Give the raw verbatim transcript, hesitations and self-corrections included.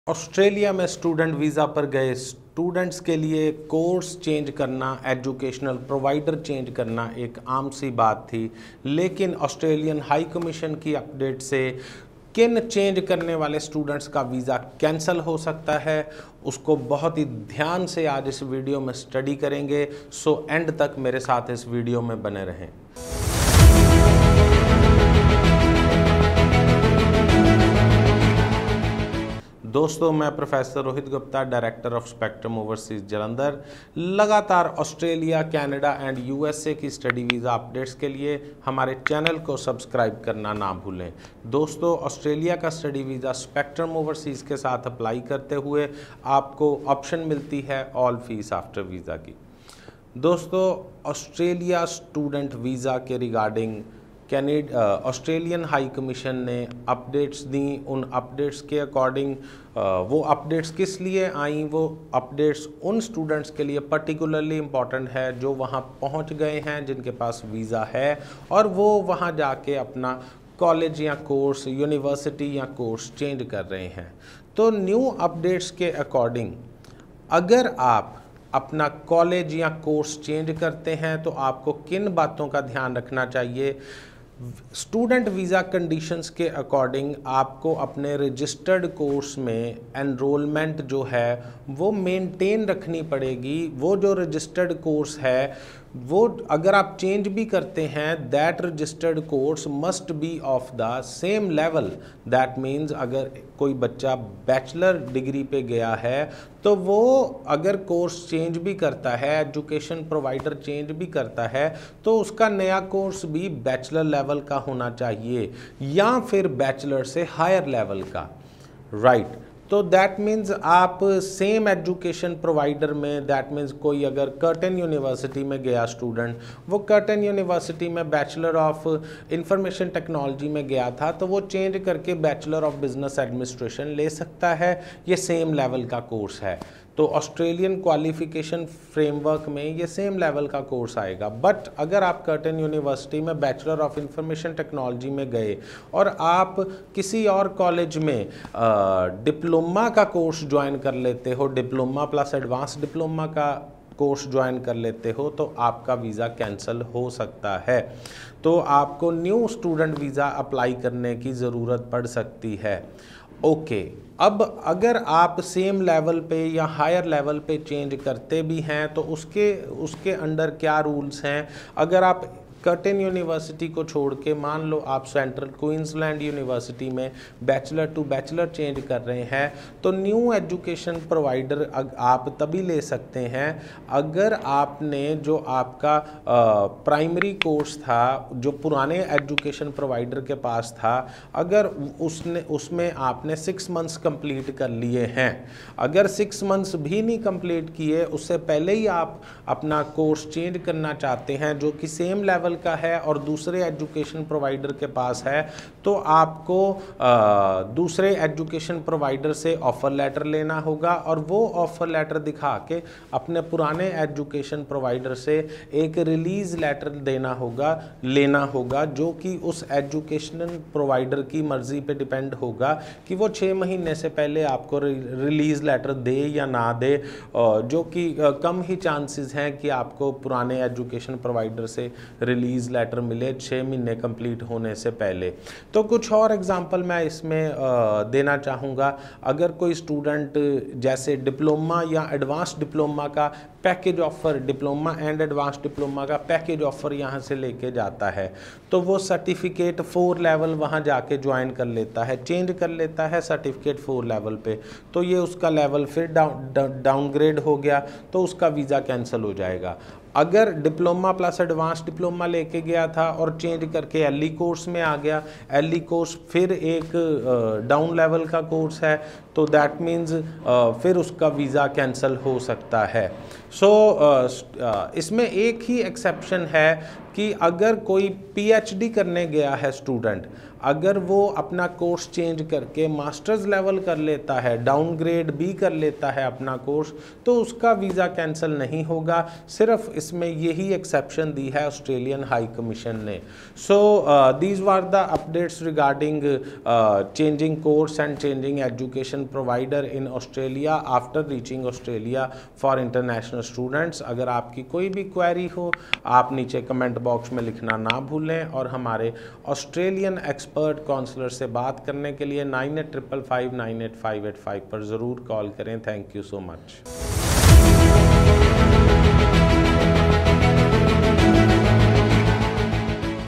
Australia में student visa पर गए स्टूडेंट्स के लिए कोर्स चेंज करना, एजुकेशनल प्रोवाइडर चेंज करना एक आम सी बात थी। लेकिन ऑस्ट्रेलियन हाई कमीशन की अपडेट से किन चेंज करने वाले स्टूडेंट्स का वीज़ा कैंसिल हो सकता है, उसको बहुत ही ध्यान से आज इस वीडियो में स्टडी करेंगे। सो एंड तक मेरे साथ इस वीडियो में बने रहें। दोस्तों, मैं professor Rohit Gupta, director of Spectrum overseas Jalandhar, लगातार ऑस्ट्रेलिया, कनाडा एंड यूएसए की स्टडी वीज़ा अपडेट्स के लिए हमारे चैनल को सब्सक्राइब करना ना भूलें। दोस्तों, ऑस्ट्रेलिया का स्टडी वीज़ा स्पेक्ट्रम ओवरसीज के साथ अप्लाई करते हुए आपको ऑप्शन मिलती है ऑल फीस आफ्टर वीज़ा की। दोस्तों, ऑस्ट्रेलिया स्टूडेंट वीज़ा के रिगार्डिंग कैनेड ऑस्ट्रेलियन हाई कमीशन ने अपडेट्स दी। उन अपडेट्स के अकॉर्डिंग वो अपडेट्स किस लिए आई, वो अपडेट्स उन स्टूडेंट्स के लिए पर्टिकुलरली इम्पॉर्टेंट है जो वहाँ पहुँच गए हैं, जिनके पास वीज़ा है और वो वहाँ जाके अपना कॉलेज या कोर्स, यूनिवर्सिटी या कोर्स चेंज कर रहे हैं। तो न्यू अपडेट्स के अकॉर्डिंग अगर आप अपना कॉलेज या कोर्स चेंज करते हैं तो आपको किन बातों का ध्यान रखना चाहिए। स्टूडेंट वीज़ा कंडीशंस के अकॉर्डिंग आपको अपने रजिस्टर्ड कोर्स में एनरोलमेंट जो है वो मेंटेन रखनी पड़ेगी। वो जो रजिस्टर्ड कोर्स है वो अगर आप चेंज भी करते हैं, that registered course must be of the same level. That means अगर कोई बच्चा बैचलर डिग्री पे गया है तो वो अगर कोर्स चेंज भी करता है, एजुकेशन प्रोवाइडर चेंज भी करता है, तो उसका नया कोर्स भी बैचलर लेवल का होना चाहिए या फिर बैचलर से हायर लेवल का, राइट right. तो दैट मीन्स आप सेम एजुकेशन प्रोवाइडर में, दैट मीन्स कोई अगर कर्टन यूनिवर्सिटी में गया स्टूडेंट, वो कर्टन यूनिवर्सिटी में बैचलर ऑफ इंफॉर्मेशन टेक्नोलॉजी में गया था तो वो चेंज करके बैचलर ऑफ बिजनेस एडमिनिस्ट्रेशन ले सकता है। ये सेम लेवल का कोर्स है, तो ऑस्ट्रेलियन क्वालिफिकेशन फ्रेमवर्क में ये सेम लेवल का कोर्स आएगा। बट अगर आप कर्टन यूनिवर्सिटी में बैचलर ऑफ इंफॉर्मेशन टेक्नोलॉजी में गए और आप किसी और कॉलेज में डिप्लोमा का कोर्स ज्वाइन कर लेते हो, डिप्लोमा प्लस एडवांस डिप्लोमा का कोर्स ज्वाइन कर लेते हो, तो आपका वीज़ा कैंसिल हो सकता है। तो आपको न्यू स्टूडेंट वीज़ा अप्लाई करने की ज़रूरत पड़ सकती है। Okay okay. अब अगर आप सेम लेवल पे या हायर लेवल पे चेंज करते भी हैं तो उसके उसके अंडर क्या रूल्स हैं। अगर आप कर्टन यूनिवर्सिटी को छोड़ के मान लो आप सेंट्रल क्वींसलैंड यूनिवर्सिटी में बैचलर टू बैचलर चेंज कर रहे हैं तो न्यू एजुकेशन प्रोवाइडर आप तभी ले सकते हैं अगर आपने जो आपका प्राइमरी कोर्स था, जो पुराने एजुकेशन प्रोवाइडर के पास था, अगर उसने उसमें आपने सिक्स मंथ्स कंप्लीट कर लिए हैं। अगर सिक्स मंथ्स भी नहीं कंप्लीट किए, उससे पहले ही आप अपना कोर्स चेंज करना चाहते हैं जो कि सेम लेवल का है और दूसरे एजुकेशन प्रोवाइडर के पास है, तो आपको आ, दूसरे एजुकेशन प्रोवाइडर से ऑफर लेटर लेना होगा और वो ऑफर लेटर दिखा के अपने पुराने एजुकेशन प्रोवाइडर से एक रिलीज लेटर देना होगा, लेना होगा, जो कि उस एजुकेशन प्रोवाइडर की मर्जी पे डिपेंड होगा कि वो छः महीने से पहले आपको रिलीज लेटर दे या ना दे, जो कि कम ही चांसेस हैं कि आपको पुराने एजुकेशन प्रोवाइडर से रिलीज लेटर मिले छः महीने कंप्लीट होने से पहले। तो कुछ और एग्जांपल मैं इसमें देना चाहूँगा। अगर कोई स्टूडेंट जैसे डिप्लोमा या एडवांस डिप्लोमा का package offer, diploma and advance diploma का पैकेज ऑफर यहाँ से लेके जाता है तो वो सर्टिफिकेट फोर लेवल वहाँ जाके ज्वाइन कर लेता है, चेंज कर लेता है सर्टिफिकेट फोर लेवल पे, तो ये उसका लेवल फिर डाउन डाउनग्रेड हो गया तो उसका वीज़ा कैंसिल हो जाएगा। अगर डिप्लोमा प्लस एडवांस डिप्लोमा लेके गया था और चेंज करके एल ई कोर्स में आ गया, एल ई कोर्स फिर एक डाउन लेवल का कोर्स है, तो दैट मीन्स फिर उसका वीज़ा कैंसिल हो सकता है। सो so, uh, uh, इसमें एक ही एक्सेप्शन है कि अगर कोई पीएचडी करने गया है स्टूडेंट, अगर वो अपना कोर्स चेंज करके मास्टर्स लेवल कर लेता है, डाउनग्रेड भी कर लेता है अपना कोर्स, तो उसका वीज़ा कैंसिल नहीं होगा। सिर्फ इसमें यही एक्सेप्शन दी है ऑस्ट्रेलियन हाई कमीशन ने। So these were the updates regarding changing course and changing education provider in Australia after reaching Australia for international students. अगर आपकी कोई भी क्वेरी हो, आप नीचे कमेंट बॉक्स में लिखना ना भूलें, और हमारे ऑस्ट्रेलियन एक्सपर्ट काउंसलर से बात करने के लिए nine eight triple five nine eight five eight five पर ज़रूर कॉल करें। Thank you so much.